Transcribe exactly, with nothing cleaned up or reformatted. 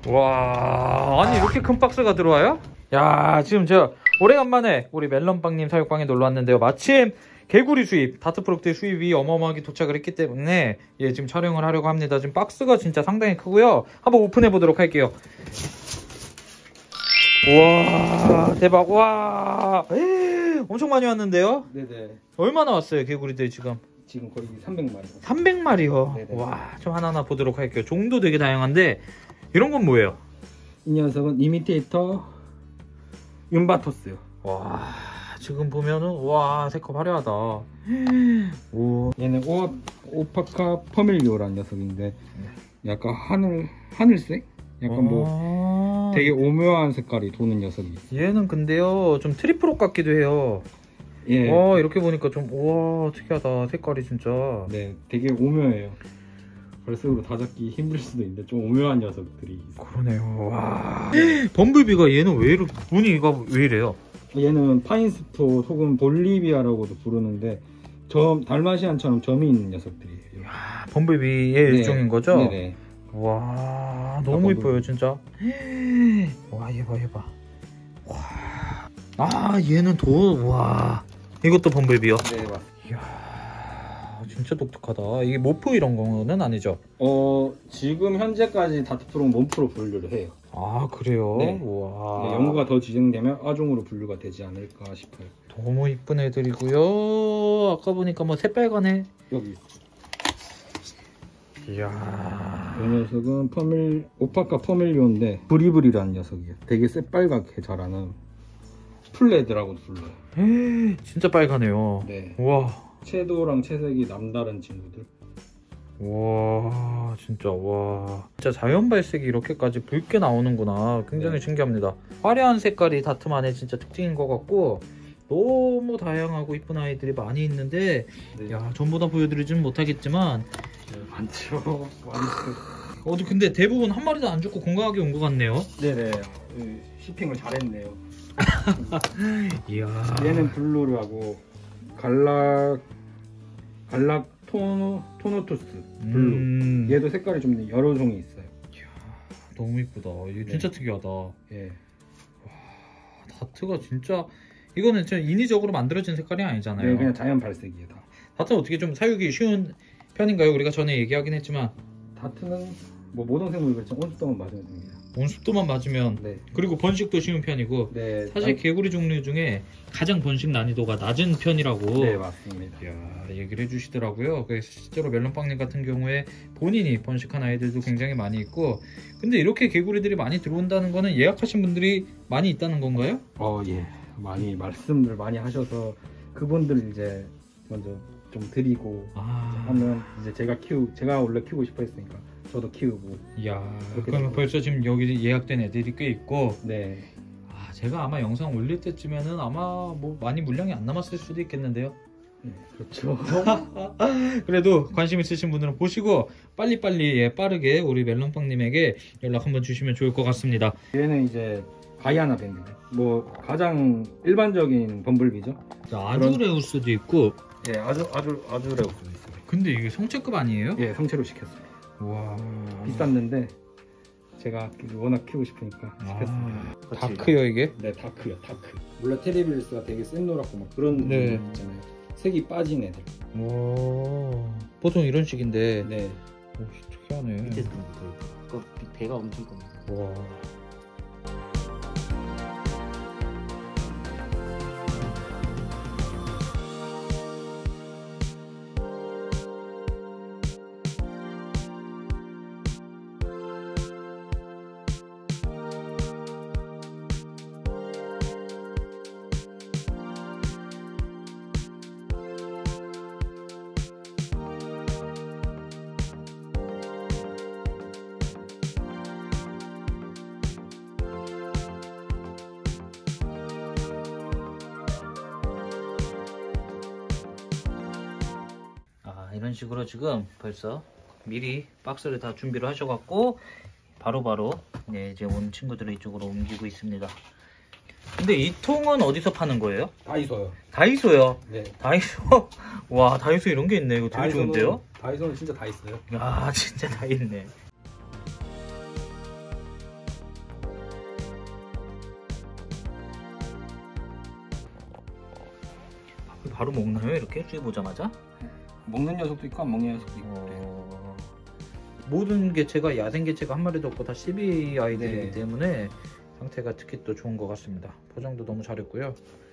와, 아니 이렇게 큰 박스가 들어와요? 야, 지금 저 오래간만에 우리 멜론빵님 사육방에 놀러 왔는데요. 마침 개구리 수입, 다트 프로젝트 수입이 어마어마하게 도착을 했기 때문에 예, 지금 촬영을 하려고 합니다. 지금 박스가 진짜 상당히 크고요. 한번 오픈해 보도록 할게요. 우와, 대박. 와, 에이, 엄청 많이 왔는데요? 네네. 얼마나 왔어요, 개구리들 지금? 지금 거의 삼백 마리. 삼백 마리요? 네네. 와, 좀 하나하나 보도록 할게요. 종도 되게 다양한데 이런 건 뭐예요? 이 녀석은 이미테이터 윰바토스요. 와, 지금 보면은 와, 색깔 화려하다. 오. 얘는 오, 오파카 퍼밀리오라는 녀석인데 약간 하늘 하늘색? 약간 뭐 되게 오묘한 색깔이 도는 녀석이 있어요. 얘는 근데요 좀 트리플옥 같기도 해요. 예. 와, 이렇게 보니까 좀 우와, 특이하다. 색깔이 진짜. 네, 되게 오묘해요. 벌써로 다 잡기 힘들 수도 있는데 좀 오묘한 녀석들이 있어요. 그러네요. 와. 범블비가 얘는 왜 이렇게 무늬가 왜 이래요? 얘는 파인스포 혹은 볼리비아라고도 부르는데 점 달마시안처럼 점이 있는 녀석들이에요. 야, 범블비의 네. 일종인 거죠? 네네. 와, 너무 이뻐요 진짜. 와, 얘 봐, 얘 봐. 와. 아, 얘는 도, 와. 이것도 범블비요? 네, 맞습니다. 이야, 진짜 독특하다. 이게 모프 이런 거는 아니죠? 어, 지금 현재까지 다트프로 몸프로 분류를 해요. 아, 그래요? 네. 와. 네, 연구가 더 진행되면 아종으로 분류가 되지 않을까 싶어요. 너무 이쁜 애들이고요. 아까 보니까 뭐 새빨간애. 여기 있어. 이야. 이 녀석은 퍼밀, 오파카 퍼밀리오인데 브리브리라는 녀석이에요. 되게 새빨갛게 자라는 풀레드라고 불러요. 에이, 진짜 빨가네요. 네. 와. 채도랑 채색이 남다른 친구들. 와, 진짜 와. 진짜 자연 발색이 이렇게까지 붉게 나오는구나. 굉장히 네. 신기합니다. 화려한 색깔이 다트만의 진짜 특징인 것 같고 너무 다양하고 이쁜 아이들이 많이 있는데 네. 야, 전부 다 보여드리지는 못하겠지만 네, 많죠. 많죠. 어디 근데 대부분 한 마리도 안 죽고 건강하게 온 것 같네요. 네네. shipping을 잘했네요. 이야. 얘는 블루를 하고 갈락 갈락 토노 토노토스 블루. 음. 얘도 색깔이 좀 여러 종이 있어요. 이야, 너무 이쁘다. 이게 진짜 네. 특이하다. 예. 와, 다트가 진짜 이거는 좀 인위적으로 만들어진 색깔이 아니잖아요. 네, 그냥 자연 발색이에요. 다. 다트 어떻게 좀 사육이 쉬운 편인가요? 우리가 전에 얘기하긴 했지만 다트는 뭐 모든 생물이 그렇죠. 온습도만 맞으면 됩니다. 온습도만 맞으면 네. 그리고 번식도 쉬운 편이고 네, 사실 개구리 종류 중에 가장 번식 난이도가 낮은 편이라고 네, 맞습니다. 이야, 얘기를 해주시더라고요. 그래서 실제로 멜론빵님 같은 경우에 본인이 번식한 아이들도 굉장히 많이 있고 근데 이렇게 개구리들이 많이 들어온다는 거는 예약하신 분들이 많이 있다는 건가요? 어, 예. 많이 말씀을 많이 하셔서 그분들 이제 먼저 좀 드리고 아... 하면 이제 제가 키우 제가 원래 키우고 싶어 했으니까 저도 키우고. 이야, 그러면 벌써 지금 여기 예약된 애들이 꽤 있고. 네. 아, 제가 아마 영상 올릴 때쯤에는 아마 뭐 많이 물량이 안 남았을 수도 있겠는데요. 네, 그렇죠. 그래도 관심 있으신 분들은 보시고 빨리빨리 예, 빠르게 우리 멜론빵님에게 연락 한번 주시면 좋을 것 같습니다. 얘는 이제 가이아나 밴드. 뭐 가장 일반적인 범블비죠. 아주레우스도 있고. 예, 아주 아주 아주레우스도 있어요. 근데 이게 성체급 아니에요? 예, 성체로 시켰어요. 와, 비쌌는데 제가 워낙 키우고 싶으니까 시켰습니다. 아, 다크요 이게? 네, 다크요, 다크. 원래 테리빌스가 되게 샌노랗고 막 그런 네. 있잖아요. 색이 빠진 애들. 와, 보통 이런 식인데. 네. 오, 특이하네. 밑에서 그 배가 엄청 겁니다. 와. 이런 식으로 지금 벌써 미리 박스를 다 준비를 하셔갖고 바로바로 네, 이제 온 친구들을 이쪽으로 옮기고 있습니다. 근데 이 통은 어디서 파는 거예요? 다이소요. 다이소요? 네. 다이소? 와, 다이소 이런 게 있네. 이거 되게 다이소는, 좋은데요? 다이소는 진짜 다 있어요. 야, 진짜 다 있네. 바로 먹나요? 이렇게 수입 오자마자? 먹는 녀석도 있고 안 먹는 녀석도 있고. 어... 모든 개체가 야생 개체가 한 마리도 없고 다 씨비 아이들이기 네. 때문에 상태가 특히 또 좋은 것 같습니다. 포장도 너무 잘했고요.